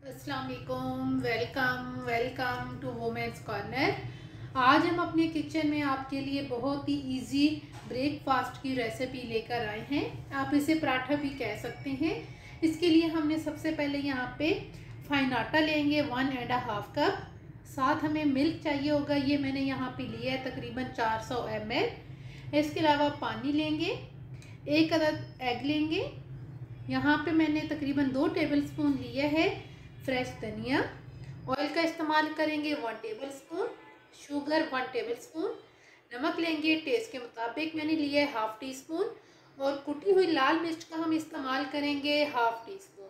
अस्सलाम वालेकुम। Welcome to women's corner. आज हम अपने किचन में आपके लिए बहुत ही इजी ब्रेकफास्ट की रेसिपी लेकर आए हैं। आप इसे पराठा भी कह सकते हैं। इसके लिए हमने सबसे पहले यहाँ पे फाइन आटा लेंगे 1.5 कप। साथ हमें मिल्क चाहिए होगा, ये मैंने यहाँ पे लिया है तकरीबन 400 ml। इसके अलावा पानी लेंगे, एक अदद एग लेंगे। यहाँ पे मैंने तकरीबन 2 टेबलस्पून लिया है फ्रेश धनिया। ऑयल का इस्तेमाल करेंगे 1 टेबलस्पून, शुगर 1 टेबलस्पून, नमक लेंगे टेस्ट के मुताबिक, मैंने लिया है हाफ टी स्पून, और कुटी हुई लाल मिर्च का हम इस्तेमाल करेंगे हाफ टी स्पून।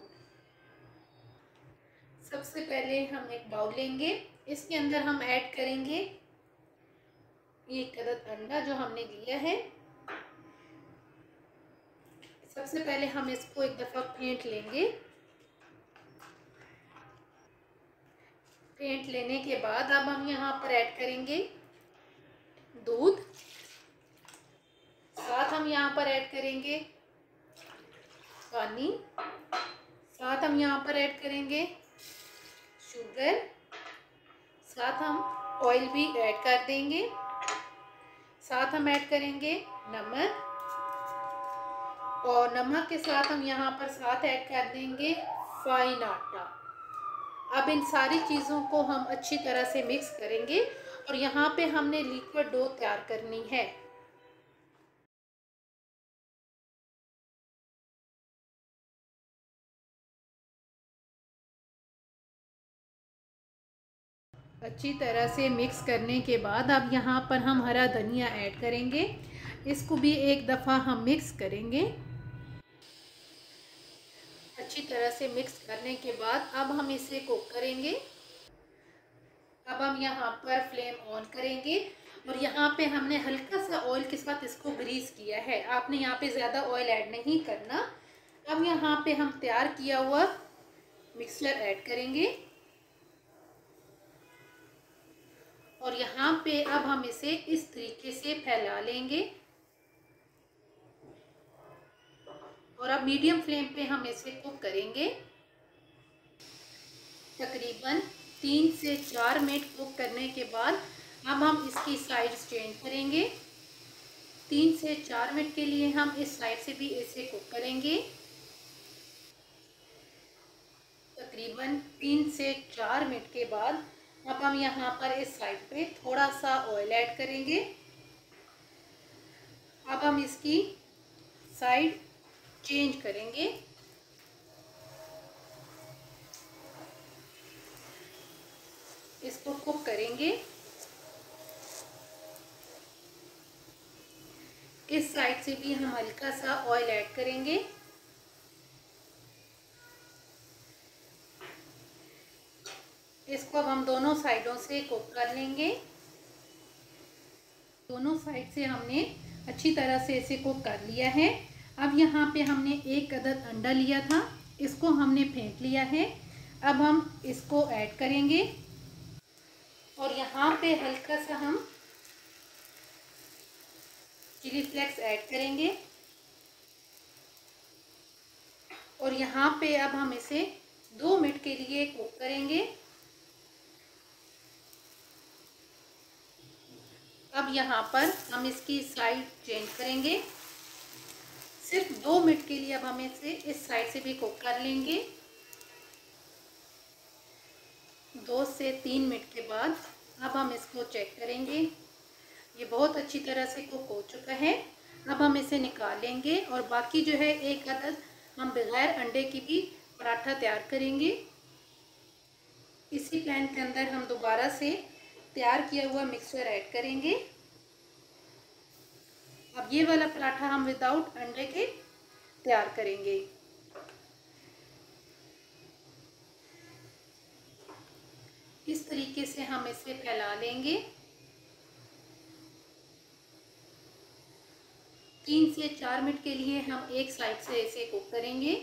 सबसे पहले हम एक बाउल लेंगे, इसके अंदर हम ऐड करेंगे एक अदद अंडा जो हमने लिया है। सबसे पहले हम इसको एक दफ़ा फेंट लेंगे। फेंट लेने के बाद अब हम यहाँ पर ऐड करेंगे दूध। साथ हम यहाँ पर ऐड करेंगे पानी। साथ हम यहाँ पर ऐड करेंगे शुगर। साथ हम ऑयल भी ऐड कर देंगे। साथ हम ऐड करेंगे नमक, और नमक के साथ हम यहाँ पर साथ ऐड कर देंगे फाइन आटा। अब इन सारी चीज़ों को हम अच्छी तरह से मिक्स करेंगे, और यहाँ पे हमने लिक्विड डो तैयार करनी है। अच्छी तरह से मिक्स करने के बाद अब यहाँ पर हम हरा धनिया ऐड करेंगे। इसको भी एक दफ़ा हम मिक्स करेंगे। अच्छी तरह से मिक्स करने के बाद अब हम इसे कुक करेंगे। अब हम यहाँ पर फ्लेम ऑन करेंगे, और यहाँ पे हमने हल्का सा ऑयल के साथ इसको ग्रीस किया है। आपने यहाँ पे ज़्यादा ऑयल ऐड नहीं करना। अब यहाँ पे हम तैयार किया हुआ मिक्सचर ऐड करेंगे, और यहाँ पे अब हम इसे इस तरीके से फैला लेंगे, और अब मीडियम फ्लेम पे हम इसे कुक करेंगे। तकरीबन 3 से 4 मिनट कुक करने के बाद अब हम इसकी साइड्स चेंज करेंगे। 3 से 4 मिनट के लिए हम इस साइड से भी इसे कुक करेंगे। तकरीबन 3 से 4 मिनट के बाद अब हम यहाँ पर इस साइड पे थोड़ा सा ऑयल ऐड करेंगे। अब हम इसकी साइड चेंज करेंगे। इसको कुक करेंगे। इस साइड से भी हम हल्का सा ऑयल ऐड करेंगे। इसको अब हम दोनों साइडों से कुक कर लेंगे। दोनों साइड से हमने अच्छी तरह से इसे कुक कर लिया है। अब यहाँ पे हमने एक अदद अंडा लिया था, इसको हमने फेंट लिया है। अब हम इसको ऐड करेंगे, और यहाँ पे हल्का सा हम चिली फ्लेक्स ऐड करेंगे, और यहाँ पे अब हम इसे 2 मिनट के लिए कुक करेंगे। अब यहाँ पर हम इसकी साइड चेंज करेंगे। सिर्फ 2 मिनट के लिए अब हम इसे इस साइड से भी कुक कर लेंगे। 2 से 3 मिनट के बाद अब हम इसको चेक करेंगे। ये बहुत अच्छी तरह से कुक हो चुका है। अब हम इसे निकाल लेंगे, और बाकी जो है एक अदद हम बगैर अंडे की भी पराठा तैयार करेंगे। इसी पैन के अंदर हम दोबारा से तैयार किया हुआ मिक्सचर ऐड करेंगे। अब ये वाला पराठा हम विदाउट अंडे के तैयार करेंगे। इस तरीके से हम इसे फैला लेंगे। 3 से 4 मिनट के लिए हम एक साइड से इसे कुक करेंगे।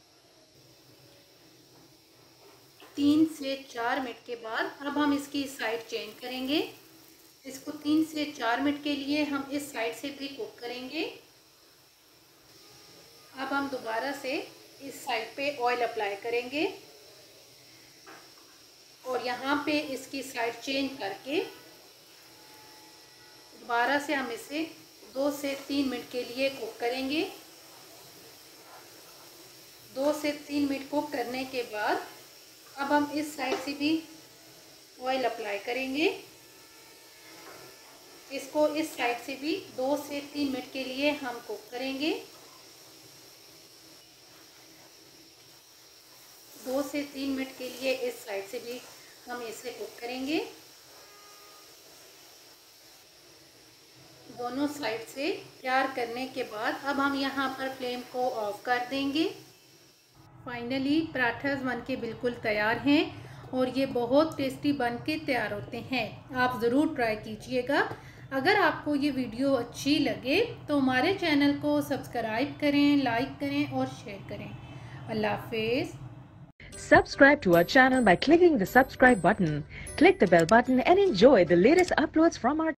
3 से 4 मिनट के बाद अब हम इसकी साइड चेंज करेंगे। इसको 3 से 4 मिनट के लिए हम इस साइड से भी कुक करेंगे। अब हम दोबारा से इस साइड पे ऑयल अप्लाई करेंगे। और यहाँ पे इसकी साइड चेंज करके दोबारा से हम इसे 2 से 3 मिनट के लिए कुक करेंगे। 2 से 3 मिनट कुक करने के बाद अब हम इस साइड से भी ऑयल अप्लाई करेंगे। इसको इस साइड से भी 2 से 3 मिनट के लिए हम कुक करेंगे। 2 से 3 मिनट के लिए इस साइड से भी हम इसे कुक करेंगे। दोनों साइड से तैयार करने के बाद अब हम यहाँ पर फ्लेम को ऑफ कर देंगे। फाइनली पराठास बनके बिल्कुल तैयार हैं और ये बहुत टेस्टी बनके तैयार होते हैं। आप ज़रूर ट्राई कीजिएगा। अगर आपको ये वीडियो अच्छी लगे तो हमारे चैनल को सब्सक्राइब करें, लाइक करें और शेयर करें। अल्लाह हाफिज़। Subscribe to our channel by clicking the subscribe button. Click the bell button and enjoy the latest uploads from our